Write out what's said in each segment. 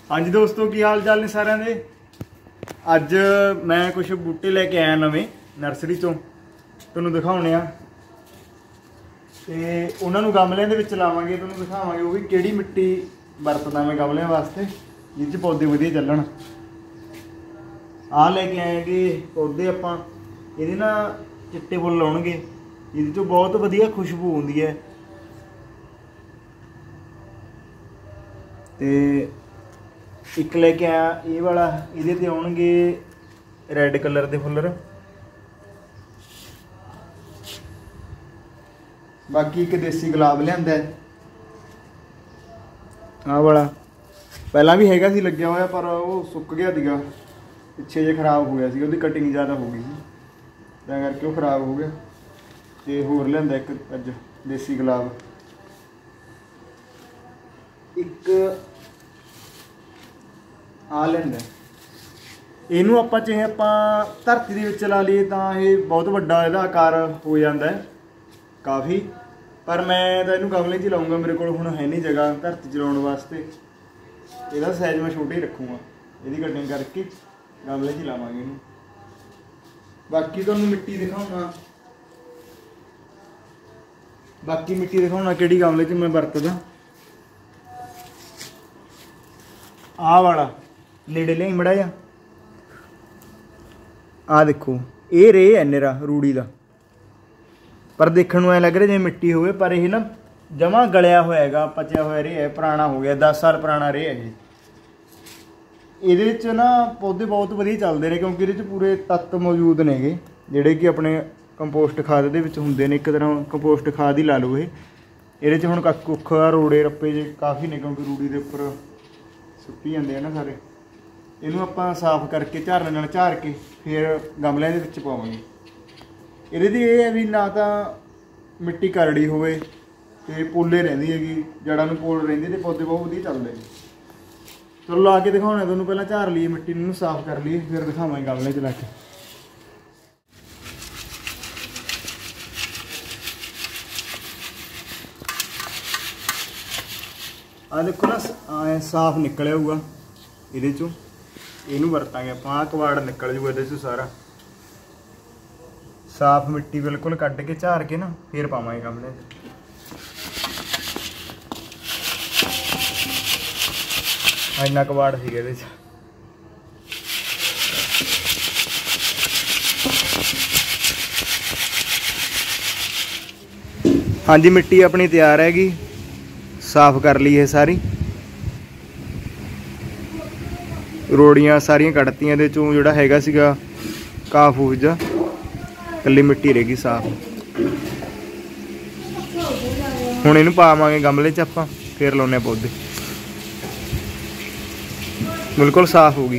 हाँ जी दोस्तों, की हाल चाल ने सारिਆਂ ਦੇ। ਅੱਜ मैं कुछ बूटे लेके आया नवे नर्सरी चों, ਤੁਹਾਨੂੰ ਦਿਖਾਉਣੇ ਆ ਤੇ ਉਹਨਾਂ ਨੂੰ ਗਮਲਿਆਂ ਦੇ ਵਿੱਚ ਲਾਵਾਂਗੇ। ਤੁਹਾਨੂੰ ਦਿਖਾਵਾਂਗੇ ਉਹ ਵੀ ਕਿਹੜੀ ਮਿੱਟੀ ਵਰਤਦਾ ਮੈਂ ਗਮਲਿਆਂ ਵਾਸਤੇ ਜਿਹ 'ਚ ਪੌਦੇ ਵਧੀਆ ਚੱਲਣ। ਆਹ ਲੈ ਕੇ ਆਏਗੇ ਪੌਦੇ ਆਪਾਂ, ਇਹਦੇ ਨਾਲ ਚਿੱਟੇ ਫੁੱਲ ਲਾਉਣਗੇ, ਇਹਦੇ 'ਚੋਂ ਬਹੁਤ ਵਧੀਆ ਖੁਸ਼ਬੂ ਆਉਂਦੀ ਹੈ। ਤੇ एक लेके आया ये वाला, ये आउणगे रैड कलर के फुल्लर। बाकी एक देसी गुलाब लिया आ वाला, पहला भी हैगा सी लग्या होया पर वो सुक गया सीगा, पिछे जे खराब हो गया सी, उसकी कटिंग ज़्यादा हो गई सी तां करके वो खराब हो गया। तो होर लिया एक अज देसी गुलाब, एक आ लेंदा। इनू आपां चाहे आपां धरती दे विच ला लईए तां ये बहुत वड्डा इहदा आकार हो जांदा है काफ़ी, पर मैं तां इनू गमले 'च लाऊंगा। मेरे कोल हुण है नहीं जगह धरती 'च लाउण वास्ते, इहदा साइज मैं छोटा ही रखूँगा। इहदी कटिंग करके गमले 'च लावांगे इनू। बाकी तुहानूं मिट्टी दिखाउणा, बाकी मिट्टी दिखाउणा किहड़ी गमले 'च मैं वरतदा। आ वाला नेड़े लिया मड़ा जा, आ देखो ये रे है निरा रूड़ी का, पर देखने में ऐ लग रहा जिवें मिट्टी होवे, पर यह ना जमा गलिया होया हैगा, पचिया होया रे है, पुराना हो गया, 10 साल पुराना रे है। ये ना पौधे बहुत वधिया चलते हैं क्योंकि ये पूरे तत्त मौजूद ने जिहड़े कि अपने कंपोस्ट खाद दे विच हुंदे ने। एक तरह कंपोस्ट खाद ही ला लो। ये हुण कुख रोड़े रप्पे जे काफ़ी ने क्योंकि रूड़ी के उपर सुट्टी जाते हैं ना सारे। इनू आपां साफ करके झारने नाल झार के फिर गमलिਆਂ ਦੇ ਵਿੱਚ ਪਾਵਾਂਗੇ। ਇਹਦੇ ਦੀ ਇਹ ਹੈ ਵੀ ਨਾ ਤਾਂ ਮਿੱਟੀ ਕਰੜੀ ਹੋਵੇ ਤੇ ਪੋਲੇ ਰਹਿੰਦੀ ਹੈਗੀ, ਜੜਾਂ ਨੂੰ ਪੋਲ ਰਹਿੰਦੀ ਤੇ ਪੌਦੇ ਬਹੁਤ ਵਧੀਆ ਚੱਲਦੇ ਨੇ। ਚਲੋ ਲਾ ਕੇ ਦਿਖਾਉਣਾ ਤੁਹਾਨੂੰ, ਪਹਿਲਾਂ ਝਾਰ ਲਈਏ ਮਿੱਟੀ ਨੂੰ, ਸਾਫ਼ ਕਰ ਲਈਏ, ਫਿਰ ਦਿਖਾਵਾਂਗੇ ਗਮਲੇ 'ਚ ਲਾ ਕੇ। आ देखो ना साफ निकलिया होगा ये चो, इनू वरतांगे आप। कबाड़ निकल जूगा ये सारा, साफ मिट्टी बिल्कुल कट के झार के ना फिर पावांगे गमले। इन्ना कबाड़ सीगा ये। हाँ जी, मिट्टी अपनी तैयार हैगी, साफ कर ली है सारी, रोड़ियाँ सारियां कटतियां, दे चों जोड़ा हैगा सीगा घाह फूस जा, कल्ली मिट्टी रहेगी साफ। हुण इहनूं पावांगे गमले 'च आपां, फिर लाउने पौधे। बिल्कुल साफ होगी।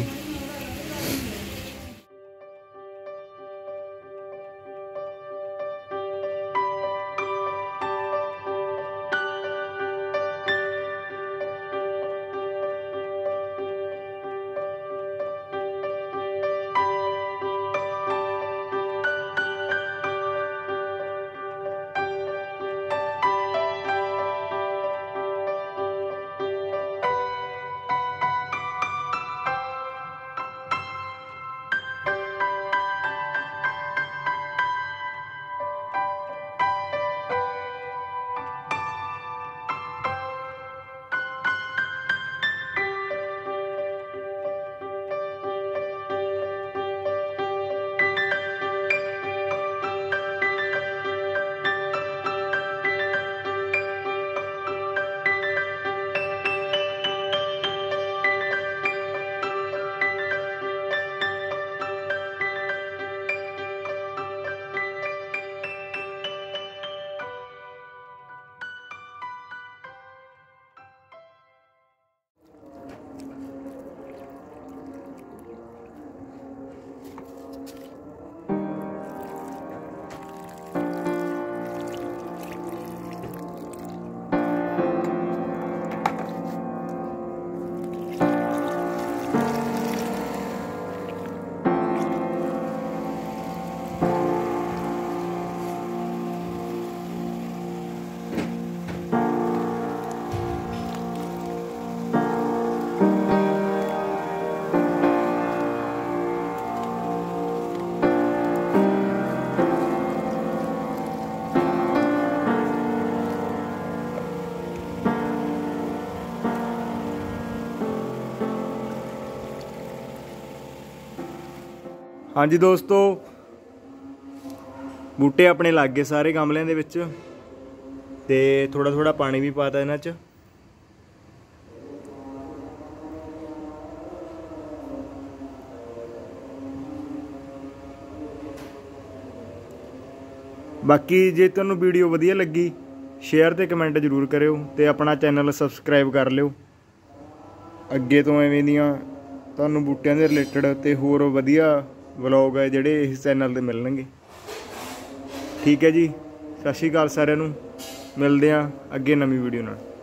हाँ जी दोस्तों, बूटे अपने लग गए सारे गमलिਆਂ ਦੇ ਵਿੱਚ ਤੇ थोड़ा थोड़ा पानी भी पाता ਇਹਨਾਂ 'ਚ। बाकी जे तुहानू वीडियो वधिया लगी शेयर ते कमेंट जरूर करियो ते अपना चैनल सबसक्राइब कर लियो। अगे तो एवें दियां तुहानू बूटियां दे रिलेटेड ते होर वधिया व्लॉग है जिहड़े इस चैनल ते मिलणगे। ठीक है जी, सत श्री अकाल सारिआं नू, मिलदे आं अगे नवीं वीडियो नाल।